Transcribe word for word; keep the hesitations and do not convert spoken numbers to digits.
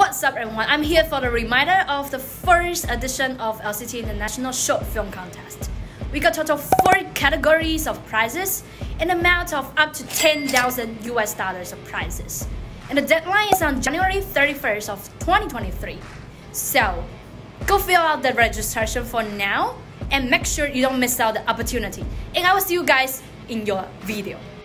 What's up everyone, I'm here for the reminder of the first edition of L C T International Short Film Contest. We got total four categories of prizes, an amount of up to ten thousand U S dollars of prizes. And the deadline is on January thirty-first of twenty twenty-three. So, go fill out the registration for now and make sure you don't miss out the opportunity. And I will see you guys in your video.